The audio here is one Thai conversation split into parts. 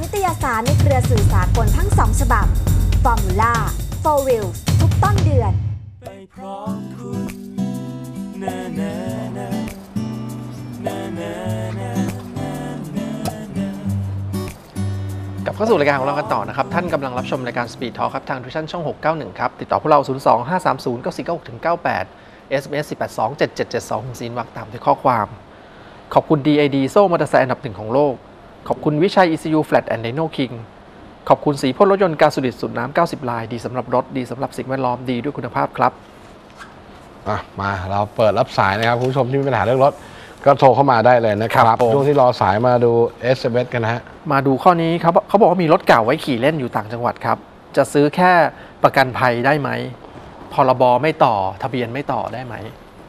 นิตยสารในเครือสื่อสากลทั้ง2 ฉบับ Formula For Wheels ทุกต้นเดือนไปพร้อมคุณนะนะนะนะนะนะกลับเข้าสู่รายการของเรากันต่อนะครับท่านกำลังรับชมรายการ Speed Talk ครับทางทุกช่อง691ครับติดต่อพวกเรา 02-530-9496-98 SMS 482-7772ซีนวักตามด้วยข้อความขอบคุณ DID โซ่มอเตอร์ไซค์อันดับ1ของโลกขอบคุณวิชัย ECU Flat and Dino King ขอบคุณสีพ่นรถยนต์การสุดิตสูตรน้ำ90 ลายดีสำหรับรถดีสำหรับสิ่งแวดล้อมดีด้วยคุณภาพครับมาเราเปิดรับสายนะครับคุณผู้ชมที่มีปัญหาเรื่องรถก็โทรเข้ามาได้เลยนะครับช่วงที่รอสายมาดู SMS กันนะฮะมาดูข้อนี้ครับเขาบอกว่ามีรถเก่าไว้ขี่เล่นอยู่ต่างจังหวัดครับจะซื้อแค่ประกันภัยได้ไหมพรบไม่ต่อทะเบียนไม่ต่อได้ไหม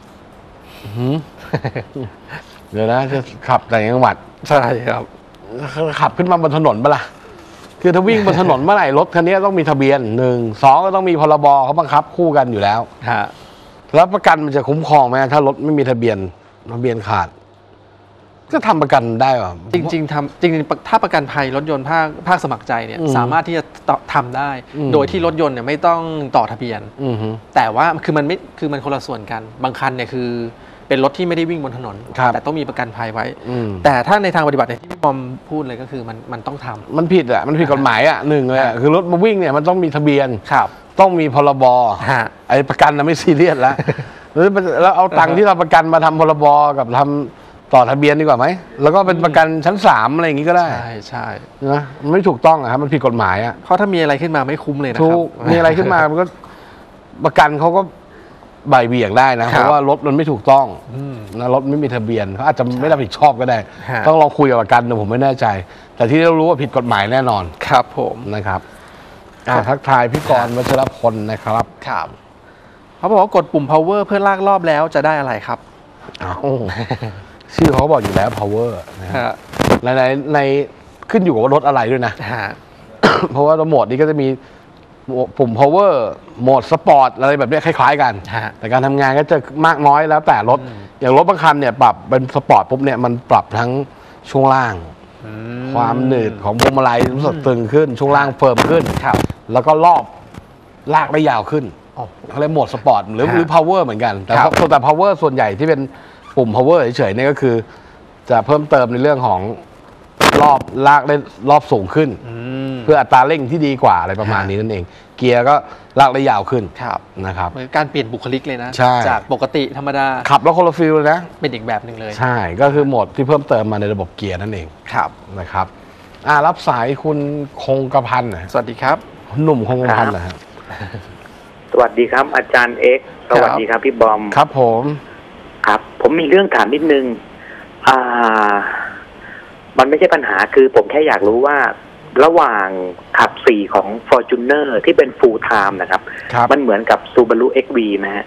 เดี๋ยวนะจะขับต่างจังหวัดใช่ครับขับขึ้นมาบนถนนปะล่ะคือถ้าวิ่งบนถนนเมื่อไหร่รถคันนี้ต้องมีทะเบียน1 2ก็ต้องมีพรบเขาบังคับคู่กันอยู่แล้วแล้วประกันมันจะคุ้มครองไหมถ้ารถไม่มีทะเบียนขาดก็ทำประกันได้ป่ะจริงถ้าประกันภัยรถยนต์ภาคสมัครใจเนี่ยสามารถที่จะทำได้โดยที่รถยนต์เนี่ยไม่ต้องต่อทะเบียนแต่ว่าคือมันคนละส่วนกันบางคันเนี่ยคือเป็นรถที่ไม่ได้วิ่งบนถนนแต่ต้องมีประกันภัยไว้แต่ถ้าในทางปฏิบัติที่พี่บอมพูดเลยก็คือมันต้องทำมันผิดอ่ะมันผิดกฎหมายอ่ะหนึ่งเลยคือรถมาวิ่งเนี่ยมันต้องมีทะเบียนต้องมีพรบไอ้ประกันน่ะไม่ซีเรียสแล้วแล้วเอาตังค์ที่เราประกันมาทำพรบกับทำต่อทะเบียนดีกว่าไหมแล้วก็เป็นประกันชั้น3อะไรอย่างงี้ก็ได้ใช่นะมันไม่ถูกต้องอะครับมันผิดกฎหมายอ่ะเพราะถ้ามีอะไรขึ้นมาไม่คุ้มเลยนะครับมีอะไรขึ้นมามันก็ประกันเขาก็บ่ายเบี่ยงได้นะเพราะว่ารถมันไม่ถูกต้องนะรถไม่มีทะเบียนเขาอาจจะไม่รับผิดชอบก็ได้ต้องลองคุยกับประกันดูผมไม่แน่ใจแต่ที่เรารู้ว่าผิดกฎหมายแน่นอนครับผมนะครับทักทายพี่กรณ์วัชรพลนะครับครับเขาบอกว่ากดปุ่ม power เพื่อลากรอบแล้วจะได้อะไรครับชื่อเขาบอกอยู่แล้ว power นะในขึ้นอยู่กับว่ารถอะไรด้วยนะเพราะว่าโหมดนี้ก็จะมีปุ่ม power โหมดสปอร์ตอะไรแบบนี้คล้ายๆกันแต่การทำงานก็จะมากน้อยแล้วแต่รถอย่างรถบางคันเนี่ยปรับเป็นสปอร์ตปุ๊บเนี่ยมันปรับทั้งช่วงล่างความหนืดของพวงมาลัยรู้สึกตึงขึ้นช่วงล่างเฟิร์มขึ้นแล้วก็รอบลากได้ยาวขึ้นเขาเรียกโหมดสปอร์ตหรือ power เหมือนกันแต่ power ส่วนใหญ่ที่เป็นปุ่ม power เฉยๆนี่ก็คือจะเพิ่มเติมในเรื่องของรอบลากได้รอบสูงขึ้นเพื่ออัตราเร่งที่ดีกว่าอะไรประมาณนี้นั่นเองเกียร์ก็ลากได้ยาวขึ้นนะครับเหมือนการเปลี่ยนบุคลิกเลยนะจากปกติธรรมดาขับแล้วคนละฟีลเลยนะเป็นอีกแบบหนึ่งเลยใช่ก็คือโหมดที่เพิ่มเติมมาในระบบเกียร์นั่นเองนะครับรับสายคุณคงกระพันธ์สวัสดีครับหนุ่มคงกระพันธ์นะครับสวัสดีครับอาจารย์เอ็กซ์สวัสดีครับพี่บอมครับผมครับผมมีเรื่องถามนิดนึงมันไม่ใช่ปัญหาคือผมแค่อยากรู้ว่าระหว่างขับ4ของ Fortuner ที่เป็น Full Time นะครับมันเหมือนกับ Subaru XV ไหมฮะ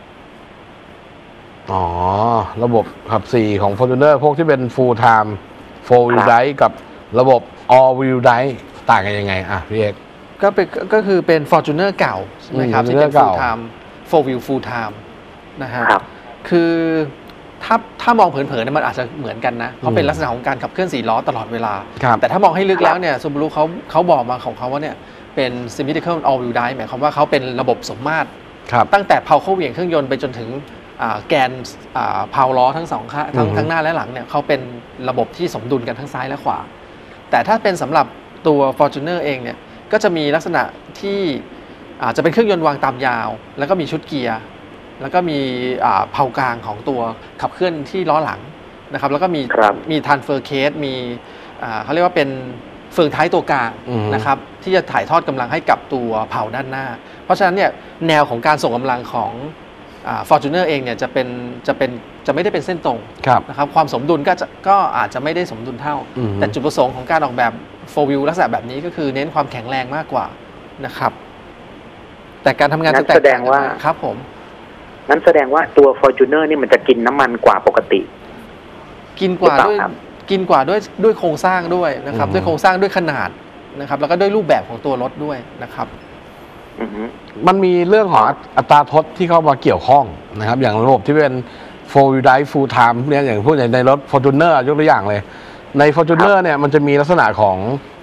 ระบบขับ4ของ Fortuner พวกที่เป็น Full Time 4 Wheel Drive กับระบบ All Wheel Drive ต่างกันยังไงพี่เอกก็คือเป็น Fortuner เก่าใช่ไหมครับที่เป็น Full Time 4 Wheel Full Time นะฮะคือถ้ามองเผินๆมันอาจจะเหมือนกันนะเพราะเป็นลักษณะของการขับเคลื่อน4 ล้อตลอดเวลาแต่ถ้ามองให้ลึกแล้วเนี่ย Subaru เขาบอกมาของเขาว่าเนี่ยเป็น Symmetrical All Wheel Drive หมายความว่าเขาเป็นระบบสมมาตรตั้งแต่เพลาเข้าเหวี่ยงเครื่องยนต์ไปจนถึงแกนเพลาล้อทั้ง2ข้างทั้งหน้าและหลังเนี่ยเขาเป็นระบบที่สมดุลกันทั้งซ้ายและขวาแต่ถ้าเป็นสำหรับตัว Fortuner เองเนี่ยก็จะมีลักษณะที่อาจจะเป็นเครื่องยนต์วางตามยาวแล้วก็มีชุดเกียร์แล้วก็มีเพลากลางของตัวขับเคลื่อนที่ล้อหลังนะครับแล้วก็มีทรานสเฟอร์เคสมีเขาเรียกว่าเป็นเฟืองท้ายตัวกลางนะครับที่จะถ่ายทอดกำลังให้กับตัวเพลาด้านหน้าเพราะฉะนั้นเนี่ยแนวของการส่งกำลังของFortuner เองเนี่ยจะไม่ได้เป็นเส้นตรงนะครับความสมดุลก็อาจจะไม่ได้สมดุลเท่าแต่จุดประสงค์ของการออกแบบ 4 wheel ลักษณะแบบนี้ก็คือเน้นความแข็งแรงมากกว่านะครับแต่การทำงานจะแตกต่างกันครับผมนั่นแสดงว่าตัว Fortuner นี่มันจะกินน้ำมันกว่าปกติกินกว่าด้วยโครงสร้างด้วยนะครับด้วยโครงสร้างด้วยขนาดนะครับแล้วก็ด้วยรูปแบบของตัวรถด้วยนะครับมันมีเรื่องของอัตราทดที่เข้ามาเกี่ยวข้องนะครับอย่างระบบที่เป็น 4 Wheel Drive Full Time เนี่ยอย่างพวกในรถ Fortuner ยกตัวอย่างเลยใน Fortuner เนี่ยมันจะมีลักษณะของ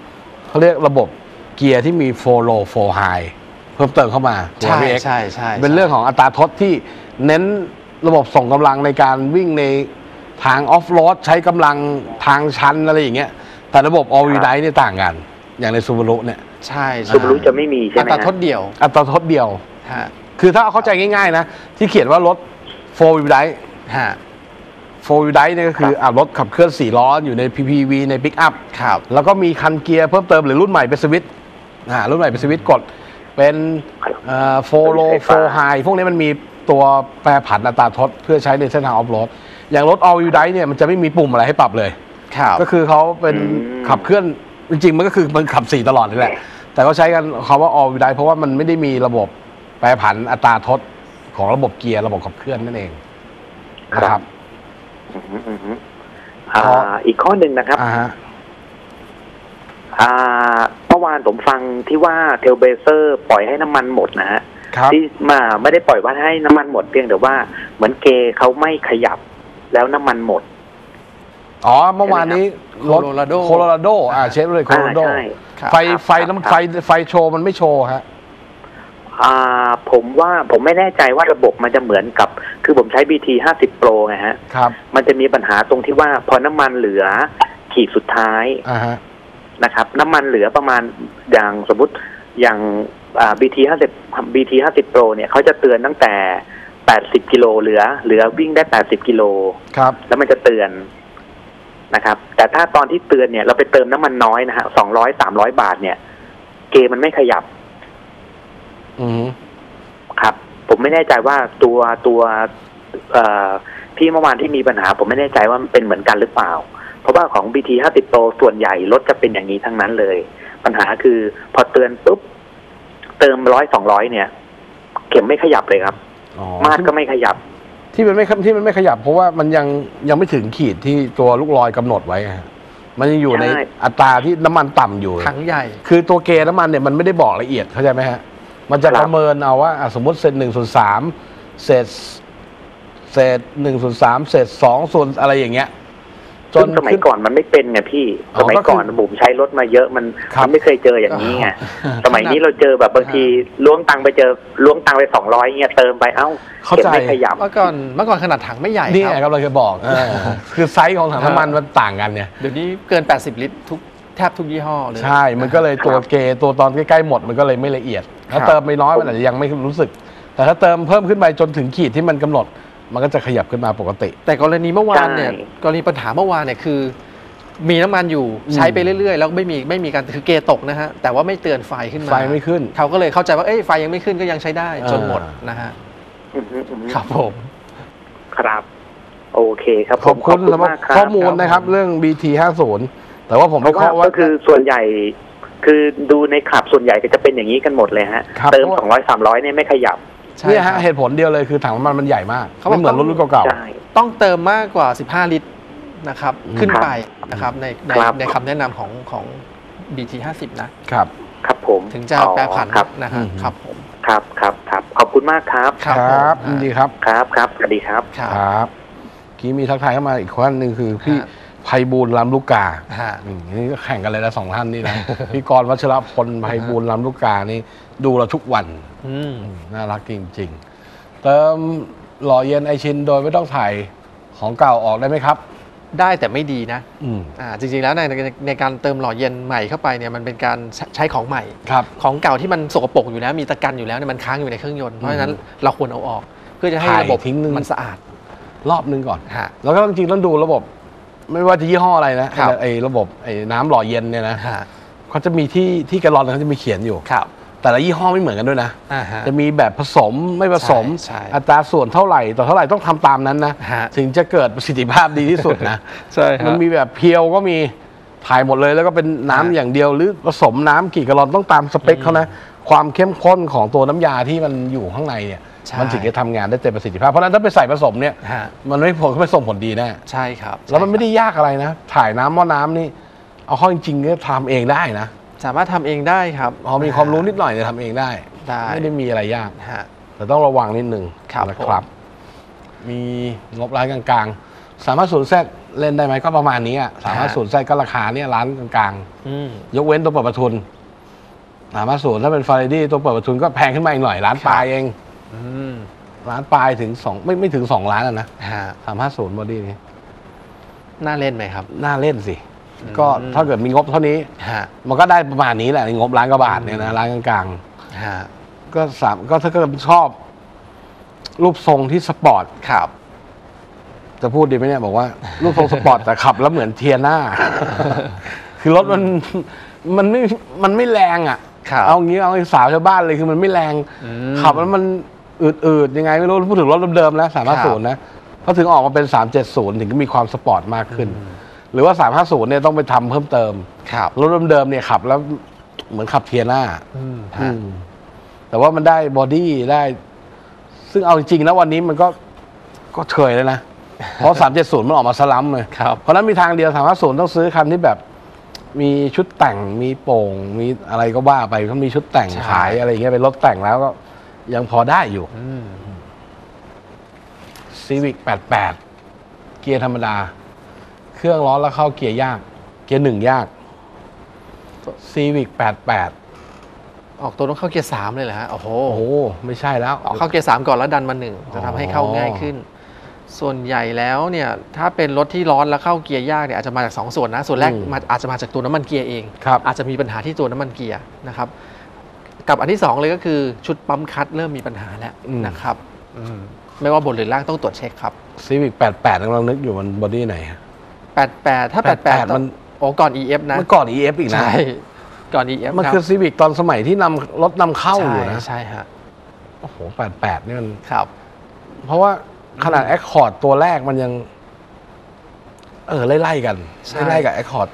เขาเรียกระบบเกียร์ที่มี4 low 4 high เพิ่มเติมเข้ามาใช่ใช่ใช่เป็นเรื่องของอัตราทดที่เน้นระบบส่งกำลังในการวิ่งในทางออฟโรดใช้กำลังทางชันอะไรอย่างเงี้ยแต่ระบบ all wheel drive เนี่ยต่างกันอย่างในซูบารุเนี่ยใช่ซูบารุจะไม่มีใช่ไหมอัตราทดเดียวอัตราทดเดียวคือถ้าเอาเข้าใจง่ายๆนะที่เขียนว่ารถ4 wheel drive 4 wheel drive เนี่ยก็คือรถขับเคลื่อน4 ล้ออยู่ใน PPV ใน Pick Up แล้วก็มีคันเกียร์เพิ่มเติมหรือรุ่นใหม่เป็นสวิตช์รุ่นใหม่เป็นสวิตช์กดเป็น4 low 4 high พวกนี้มันมีตัวแปรผันอัตราทดเพื่อใช้ในเส้นทางออฟโรดอย่างรถ all wheel drive เนี่ยมันจะไม่มีปุ่มอะไรให้ปรับเลยก็คือเขาเป็นขับเคลื่อนจริงๆมันก็คือมันขับ4ตลอดนี่แหละแต่เขาใช้กันคำว่า all wheel drive เพราะว่ามันไม่ได้มีระบบแปรผันอัตราทดของระบบเกียร์ระบบขับเคลื่อนนั่นเองนะครับอีกข้อหนึ่งนะครับเมื่อวานผมฟังที่ว่าเทลเบเซอร์ปล่อยให้น้ำมันหมดนะฮะที่มาไม่ได้ปล่อยว่าให้น้ำมันหมดเพียงแต่ว่าเหมือนเกเขาไม่ขยับแล้วน้ำมันหมดเมื่อวานนี้รถโคโลราโดเชฟเลยโคโลราโดไฟโชว์มันไม่โชว์ฮะผมว่าผมไม่แน่ใจว่าระบบมันจะเหมือนกับคือผมใช้ BT 50 Pro ไงฮะมันจะมีปัญหาตรงที่ว่าพอน้ำมันเหลือขีดสุดท้ายนะครับน้ำมันเหลือประมาณอย่างสมมุติอย่างBT 50 Pro เนี่ยเขาจะเตือนตั้งแต่80 กิโลเหลือวิ่งได้80 กิโลแล้วมันจะเตือนนะครับแต่ถ้าตอนที่เตือนเนี่ยเราไปเติมน้ำมันน้อยนะฮะ200-300 บาทเนี่ยเกมันไม่ขยับครับผมไม่แน่ใจว่าตัวพี่เมื่อวานที่มีปัญหาผมไม่แน่ใจว่ามันเป็นเหมือนกันหรือเปล่าเพราะว่าของ BT 50 Pro ส่วนใหญ่รถจะเป็นอย่างนี้ทั้งนั้นเลยปัญหาคือพอเตือนปุ๊บเติม100-200เนี่ยเข็มไม่ขยับเลยครับมาดก็ไม่ขยับที่มันไม่ขยับเพราะว่ามันยังไม่ถึงขีดที่ตัวลูกลอยกำหนดไว้มันยังอยู่ในอัตราที่น้ำมันต่ำอยู่ถังใหญ่คือตัวเกณฑ์น้ำมันเนี่ยมันไม่ได้บอกละเอียดเข้าใจไหมฮะมันจะประเมินเอาว่าสมมติเศษ1/3เศษ1/3เศษ2ส่วนอะไรอย่างเงี้ยจนสมัยก่อนมันไม่เป็นไงพี่สมัยก่อนผมใช้รถมาเยอะมันไม่เคยเจออย่างนี้ไงสมัยนี้เราเจอแบบบางทีล้วงตังไป200เงี้ยเติมไปเข้าใจไม่ขยับเมื่อก่อนขนาดถังไม่ใหญ่นี่ครับเราจะบอกคือไซส์ของถังน้ำมันมันต่างกันเนี่ยเดี๋ยวนี้เกิน80 ลิตรแทบทุกยี่ห้อเลยใช่มันก็เลยตัวตอนใกล้ๆหมดมันก็เลยไม่ละเอียดถ้าเติมไม่น้อยมันอาจจะยังไม่รู้สึกแต่ถ้าเติมเพิ่มขึ้นไปจนถึงขีดที่มันกำหนดมันก็จะขยับขึ้นมาปกติแต่กรณีเมื่อวานเนี่ยกรณีปัญหาเมื่อวานเนี่ยคือมีน้ำมันอยู่ใช้ไปเรื่อยๆแล้วไม่มีการคือเกตกนะฮะแต่ว่าไม่เตือนไฟขึ้นมาไฟไม่ขึ้นเขาก็เลยเข้าใจว่าไฟยังไม่ขึ้นก็ยังใช้ได้จนหมดนะฮะครับผมครับโอเคครับขอบคุณสำหรับข้อมูลนะครับเรื่อง BT 50แต่ว่าผมวิเคราะห์ว่าคือส่วนใหญ่คือดูในคลับส่วนใหญ่ก็จะเป็นอย่างนี้กันหมดเลยฮะเติม200-300เนี่ยไม่ขยับเนี่ยฮะเหตุผลเดียวเลยคือถังน้ำมันใหญ่มากไม่เหมือนรถรุ่นเก่าๆต้องเติมมากกว่า15 ลิตรนะครับขึ้นไปนะครับในคำแนะนำของ BT 50 นะครับผมถึงจะแปรผันนะครับผมครับขอบคุณมากครับครับดีครับครับสวัสดีครับครับกี้มีทักทายเข้ามาอีกคนนึงคือพี่ไพบูลย์ลำลูกกานี่แข่งกันเลยนะ2 ท่านนี่นะพี่กรณ์วัชรพลไพบูลย์ลำลูกกานี่ดูเราทุกวันน่ารักจริงๆเติมหล่อเย็นไอชินโดยไม่ต้องถ่ายของเก่าออกได้ไหมครับได้แต่ไม่ดีนะจริงๆแล้วในการเติมหล่อเย็นใหม่เข้าไปเนี่ยมันเป็นการใช้ของใหม่ของเก่าที่มันสกปรกอยู่แล้วมีตะกันอยู่แล้วเนี่ยมันค้างอยู่ในเครื่องยนต์เพราะฉะนั้นเราควรเอาออกเพื่อจะให้ระบบมันสะอาดรอบนึงก่อนแล้วก็จริงๆต้องดูระบบไม่ว่าจะยี่ห้ออะไรนะไอ้ระบบไอ้น้ำหล่อเย็นเนี่ยนะเขาจะมีที่แกลลอนเขาจะมีเขียนอยู่แต่ละยี่ห้อไม่เหมือนกันด้วยนะจะมีแบบผสมไม่ผสมอัตราส่วนเท่าไหร่ต่อเท่าไหร่ต้องทำตามนั้นนะถึงจะเกิดประสิทธิภาพดีที่สุดนะมันมีแบบเพียวก็มีถ่ายหมดเลยแล้วก็เป็นน้ำอย่างเดียวหรือผสมน้ำกี่แกลลอนต้องตามสเปคเขานะความเข้มข้นของตัวน้ำยาที่มันอยู่ข้างในเนี่ยมันถึงจะทำงานได้เต็มประสิทธิภาพเพราะฉะนั้นถ้าไปใส่ผสมเนี่ยมันไม่ส่งผลดีแน่ใช่ครับแล้วมันไม่ได้ยากอะไรนะถ่ายน้ำหม้อน้ำนี่เอาเข้าจริงๆก็ทำเองได้นะสามารถทำเองได้ครับพอมีความรู้นิดหน่อยจะทำเองได้ไม่ได้มีอะไรยากแต่ต้องระวังนิดนึงนะครับมีงบรายกลางๆสามารถสูญแทรกเล่นได้ไหมก็ประมาณนี้350 Z ก็ราคาเนี่ยร้านกลางๆยกเว้นตัวเปิดประทุน350ถ้าเป็นฟาร์เรดี้ตัวเปิดประทุนก็แพงขึ้นมาอีกหน่อยล้านปลายเองล้านปลายถึง2ไม่ถึง2 ล้านนะ350บอดี้นี้น่าเล่นไหมครับน่าเล่นสิก็ถ้าเกิดมีงบเท่านี้มันก็ได้ประมาณนี้แหละงบล้านกว่าบาทเนี่ยนะร้านกลางๆก็ถ้าเกิดชอบรูปทรงที่สปอร์ตครับจะพูดดีไหมเนี่ยบอกว่ารูปทรงสปอร์ตแต่ขับแล้วเหมือนเทียน่าคือรถมันไม่แรงอ่ะเอางี้เอาสาวชาวบ้านเลยคือมันไม่แรงขับแล้วมันอืดๆยังไงไม่รู้พูดถึงรถเดิมๆแล้ว350นะพอถึงออกมาเป็น370ถึงก็มีความสปอร์ตมากขึ้นหรือว่า350เนี่ยต้องไปทำเพิ่มเติมรถเดิมๆเนี่ยขับแล้วเหมือนขับเทียน่าแต่ว่ามันได้บอดี้ได้ซึ่งเอาจริงๆนะวันนี้มันก็เฉยเลยนะเพราะ370มันออกมาสลัมเลยเพราะนั้นมีทางเดียว350ต้องซื้อคันที่แบบมีชุดแต่งมีโป่งมีอะไรก็ว่าไปเขามีชุดแต่งขายอะไรอย่างเงี้ยเป็นรถแต่งแล้วก็ยังพอได้อยู่Civic 88เกียร์ธรรมดาเครื่องร้อนแล้วเข้าเกียร์ยากเกียร์1ยาก Civic 88 ออกตัวต้องเข้าเกียร์3เลยเหรอฮะโอ้โหไม่ใช่แล้วออกเข้าเกียร์3ก่อนแล้วดันมา1จะทำให้เข้าง่ายขึ้นส่วนใหญ่แล้วเนี่ยถ้าเป็นรถที่ร้อนแล้วเข้าเกียร์ยากเนี่ยอาจจะมาจาก2ส่วนนะส่วนแรกอาจจะมาจากตัวน้ำมันเกียร์เองอาจจะมีปัญหาที่ตัวน้ำมันเกียร์นะครับกับอันที่2เลยก็คือชุดปั๊มคัตเริ่มมีปัญหาแล้วนะครับไม่ว่าบนหรือล่างต้องตรวจเช็คครับ Civic 88กำลังนึกอยู่มันบอดี้ไหน 88ถ้า88มันก่อน EF นะมันก่อน EF อีกนะใช่ก่อน EF มันคือ Civic ตอนสมัยที่รถนำเข้าอยู่นะใช่ฮะโอ้โห88นี่มันครับเพราะว่าขนาด Accord ตัวแรกมันยังไล่ๆกันไล่กับ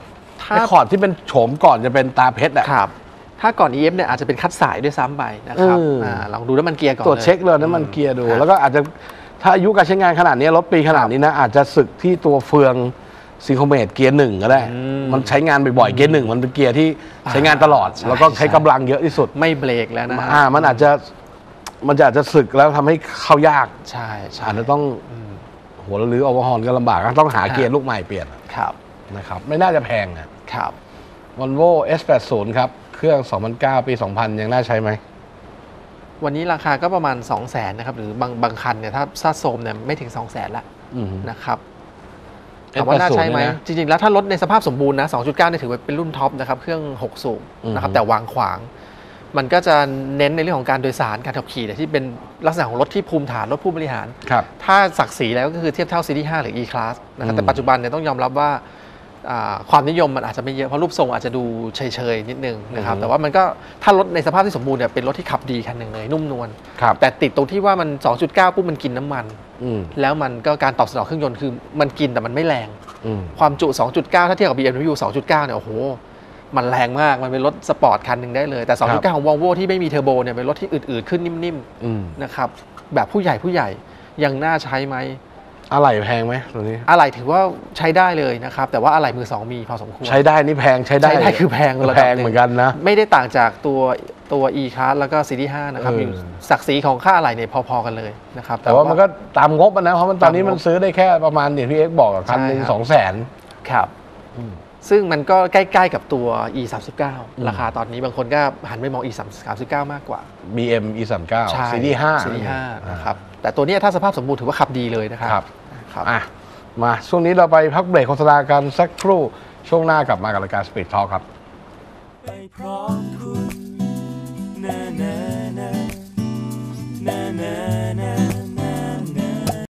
Accord ที่เป็นโฉมก่อนจะเป็นตาเพชรครับถ้าก่อน EF เนี่ยอาจจะเป็นคัดสายด้วยซ้ำไปนะครับลองดูน้ำมันเกียร์ก่อนตรวจเช็คเลยน้ำมันเกียร์ดูแล้วก็อาจจะถ้าอายุการใช้งานขนาดนี้รถปีขนาดนี้นะอาจจะสึกที่ตัวเฟืองซิงโครเมตเกียร์1ก็ได้มันใช้งานบ่อยๆเกียร์1มันเป็นเกียร์ที่ใช้งานตลอดแล้วก็ใช้กำลังเยอะที่สุดไม่เบรกแล้วนะมันอาจจะสึกแล้วทำให้เข้ายากใช่อาจจะต้องหัวหรือโอเวอร์ฮอร์นก็ลำบากต้องหาเกียร์ลูกใหม่เปลี่ยนนะครับไม่น่าจะแพงครับ Volvo S80 ครับเครื่อง2009ปี2000ยังน่าใช้ไหมวันนี้ราคาก็ประมาณ 200,000 นะครับหรือบางคันเนี่ยถ้าซาโซมเนี่ยไม่ถึง 200,000 ละนะครับแต่ว่าน่าใช้ไหมจริงๆแล้วถ้ารถในสภาพสมบูรณ์นะ 2.9 เนี่ยถือว่าเป็นรุ่นท็อปนะครับเครื่อง6สูบนะครับแต่วางขวางมันก็จะเน้นในเรื่องของการโดยสารการขับขี่ที่เป็นลักษณะของรถที่ภูมิฐานรถผู้บริหารถ้าศักดิ์ศรีแล้วก็คือเทียบเท่า CD5 หรือ E-Class นะครับแต่ปัจจุบันเนี่ยต้องยอมรับว่าความนิยมมันอาจจะไม่เยอะเพราะรูปทรงอาจจะดูเฉยๆนิดนึงนะครับแต่ว่ามันก็ถ้ารถในสภาพที่สมบูรณ์เนี่ยเป็นรถที่ขับดีคันหนึ่งเลยนุ่มนวลแต่ติดตรงที่ว่ามัน 2.9 ปุ๊บมันกินน้ำมันแล้วมันก็การตอบสนองเครื่องยนต์คือมันกินแต่มันไม่แรงความจุ 2.9 ถ้าเทียบกับ BMW 2.9 เนี่ยโอ้โหมันแรงมากมันเป็นรถสปอร์ตคันหนึ่งได้เลยแต่ 2.9 ของ Volvo ที่ไม่มีเทอร์โบเนี่ยเป็นรถที่อืดๆขึ้นนิ่มๆนะครับแบบผู้ใหญ่ยังน่าใช้ไหมอะไรแพงไหมตัวนี้อะไรถือว่าใช้ได้เลยนะครับแต่ว่าอะไรมือ2มีพอสมควรใช้ได้นี่แพงใช้ได้คือแพงเหมือนกันนะไม่ได้ต่างจากตัว E-Class แล้วก็ CD5 นะครับศักดิ์ศรีของค่าอะไรเนี่ยพอๆกันเลยนะครับแต่ว่ามันก็ตามงบนะเพราะมันตอนนี้มันซื้อได้แค่ประมาณอย่างที่เอ็กบอกคันหนึ่ง200,000 ครับซึ่งมันก็ใกล้ๆกับตัว E39 ราคาตอนนี้บางคนก็หันไปมอง E39 มากกว่า BM E39 CD5 นะครับแต่ตัวนี้ถ้าสภาพสมบูรณ์ถือว่าขับดีเลยนะครับมาช่วงนี้เราไปพักเบรกโฆษณากันสักครู่ช่วงหน้ากลับมากับรายการ Speed Talk ครับไปพร้อมคุณ